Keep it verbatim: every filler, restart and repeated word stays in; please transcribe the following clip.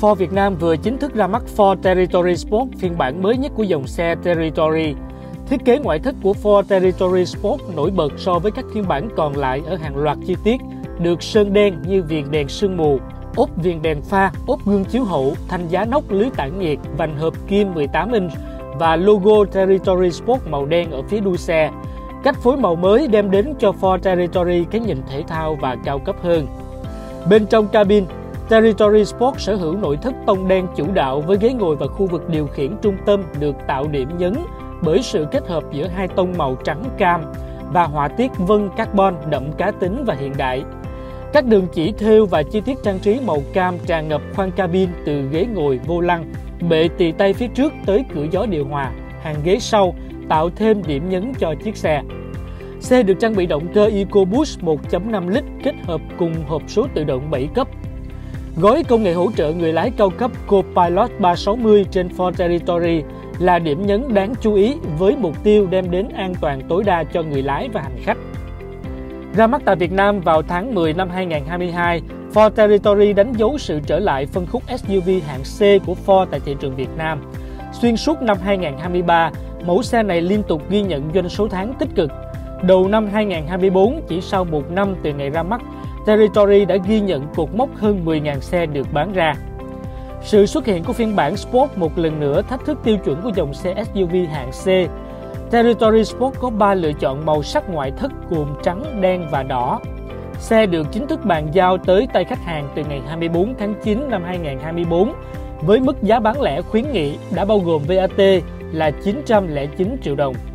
Ford Việt Nam vừa chính thức ra mắt Ford Territory Sport, phiên bản mới nhất của dòng xe Territory. Thiết kế ngoại thất của Ford Territory Sport nổi bật so với các phiên bản còn lại ở hàng loạt chi tiết, được sơn đen như viền đèn sương mù, ốp viền đèn pha, ốp gương chiếu hậu, thanh giá nóc lưới tản nhiệt, vành hộp kim mười tám inch và logo Territory Sport màu đen ở phía đuôi xe. Cách phối màu mới đem đến cho Ford Territory cái nhìn thể thao và cao cấp hơn. Bên trong cabin, Territory Sport sở hữu nội thất tông đen chủ đạo với ghế ngồi và khu vực điều khiển trung tâm được tạo điểm nhấn bởi sự kết hợp giữa hai tông màu trắng cam và họa tiết vân carbon đậm cá tính và hiện đại. Các đường chỉ thêu và chi tiết trang trí màu cam tràn ngập khoang cabin từ ghế ngồi, vô lăng, bệ tì tay phía trước tới cửa gió điều hòa, hàng ghế sau tạo thêm điểm nhấn cho chiếc xe. Xe được trang bị động cơ EcoBoost một phẩy năm lít kết hợp cùng hộp số tự động bảy cấp. Gói công nghệ hỗ trợ người lái cao cấp Co-Pilot ba sáu mươi trên Ford Territory là điểm nhấn đáng chú ý với mục tiêu đem đến an toàn tối đa cho người lái và hành khách. Ra mắt tại Việt Nam vào tháng mười năm hai nghìn không trăm hai mươi hai, Ford Territory đánh dấu sự trở lại phân khúc ét u vê hạng C của Ford tại thị trường Việt Nam. Xuyên suốt năm hai nghìn không trăm hai mươi ba, mẫu xe này liên tục ghi nhận doanh số tháng tích cực. Đầu năm hai nghìn không trăm hai mươi bốn, chỉ sau một năm từ ngày ra mắt, Territory đã ghi nhận cột mốc hơn mười nghìn xe được bán ra. Sự xuất hiện của phiên bản Sport một lần nữa thách thức tiêu chuẩn của dòng xe ét u vê hạng C. Territory Sport có ba lựa chọn màu sắc ngoại thất gồm trắng, đen và đỏ. Xe được chính thức bàn giao tới tay khách hàng từ ngày hai mươi tư tháng chín năm hai nghìn không trăm hai mươi bốn với mức giá bán lẻ khuyến nghị đã bao gồm vê a tê là chín trăm lẻ chín triệu đồng.